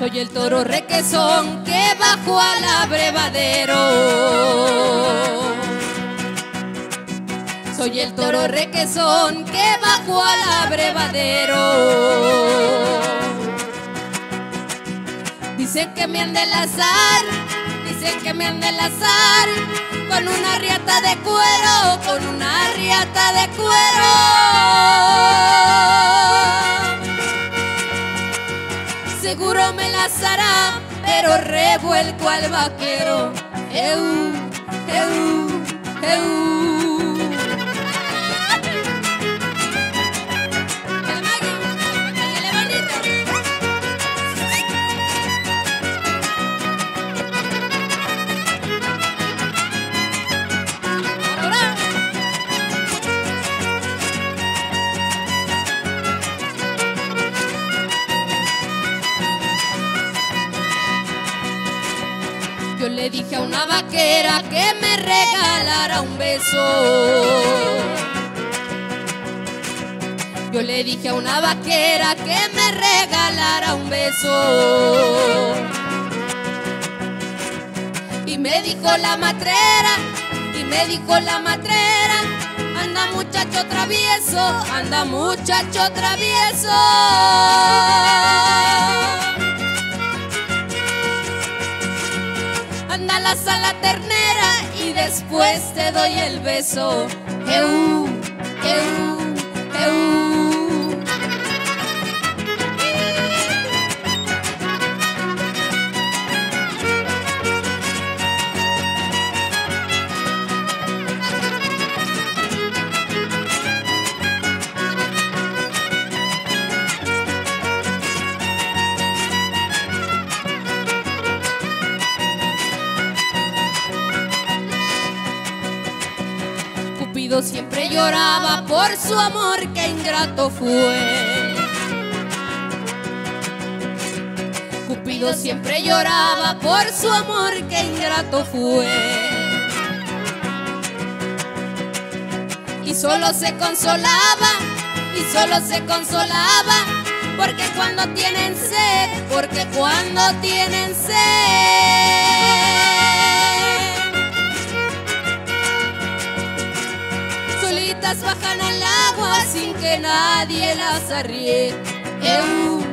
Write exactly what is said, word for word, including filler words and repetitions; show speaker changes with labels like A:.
A: Soy el toro requesón que bajó al abrevadero. Soy el toro requesón que bajó al abrevadero. Dicen que me han de lazar, dicen que me han de lazar con una riata de cuero, con una riata de cuero. Seguro me lazará, pero revuelco al vaquero. Eu, eu, eu. Yo le dije a una vaquera que me regalara un beso. Yo le dije a una vaquera que me regalara un beso. Y me dijo la matrera, y me dijo la matrera, anda muchacho travieso, anda muchacho travieso. Anda la sala ternera y después te doy el beso. Eu, eu, eu. Cupido siempre lloraba por su amor, que ingrato fue. Cupido siempre lloraba por su amor, que ingrato fue. Y solo se consolaba, y solo se consolaba, porque cuando tienen sed, porque cuando tienen sed, solitas bajan al agua sin que nadie las arríe. Eu,